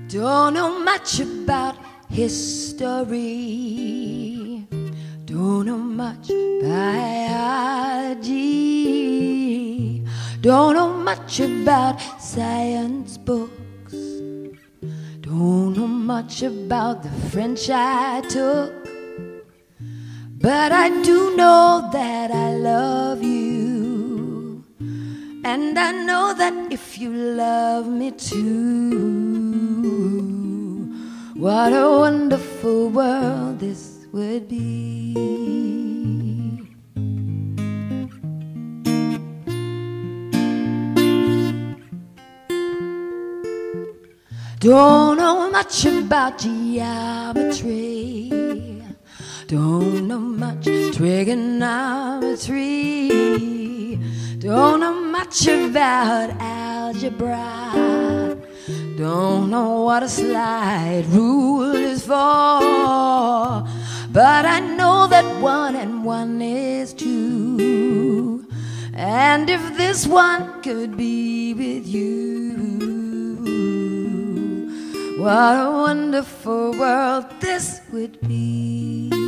Don't know much about history, don't know much biology, don't know much about science books, don't know much about the French I took, but I do know that I love you, and I know that if you love me too, what a wonderful world this would be. Don't know much about geometry, don't know much trigonometry, don't know much about algebra, don't know what a slide rule is for, but I know that 1 and 1 is 2, and if this one could be with you, what a wonderful world this would be.